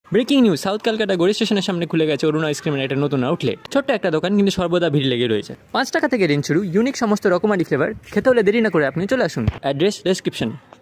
Breaking news, south Calcutta গড়ি স্টেশনের সামনে খুলে গেছে অরুণ আইসক্রিমের একটা নতুন আউটলেট। ছোট্ট একটা দোকান, কিন্তু সর্বদা ভিড় লেগে রয়েছে। 5 টাকা থেকে রেঞ্জ শুরু, ইউনিক সমস্ত রকমারি ফ্লেভার। খেতে হলে দেরি না করে আপনি চলে আসুন। Address description.